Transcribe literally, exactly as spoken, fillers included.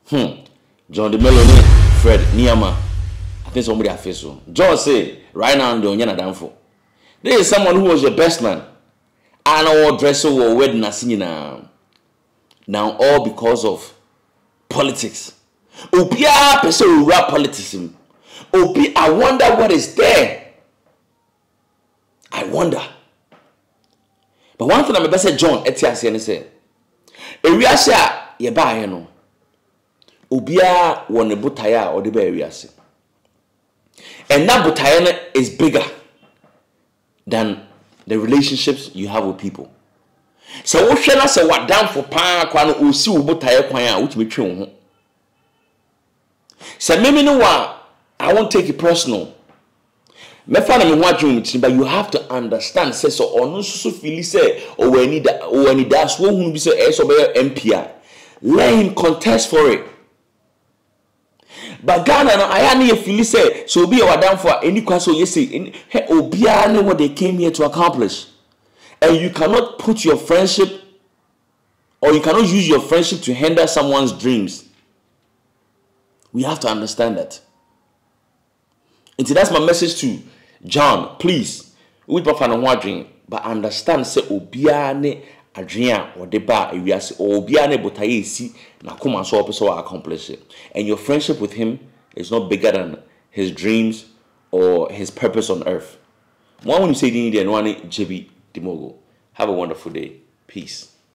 Hmm. John Dumelo, Fred, Nuamah. I think somebody has faced so. John say, right now, I'm doing Yana. There is someone who was your best man. And our dresser or wedding now. Now, all because of politics. Opia person rap politics. Opi, I wonder what is there. I wonder. But one thing I'm say John Etias and say, Eriasha ye buy no. Obia won a butaya or the berryas. And that butaya is bigger than the relationships you have with people. So what shall I say what down for pa kwano o si wo butaya kwan which be true. So maybe no one I won't take it personal. Me fa na me ho adwum but you have to understand say so onu so feel say o we need o we need that so hu bi say e so be M P I. Let him contest for it. But Ghana no aya na feel say so be our down for any kwaso you say he obia know what they came here to accomplish. And you cannot put your friendship or you cannot use your friendship to hinder someone's dreams. We have to understand that. And so that's my message to John. Please, we papa no ho dream, but understand say obia ne adwea or the bar awiase or obia ne botaye si na koma so person accomplish it. And your friendship with him is not bigger than his dreams or his purpose on earth. One when you say the Indian one Jebi the Mogul. Have a wonderful day. Peace.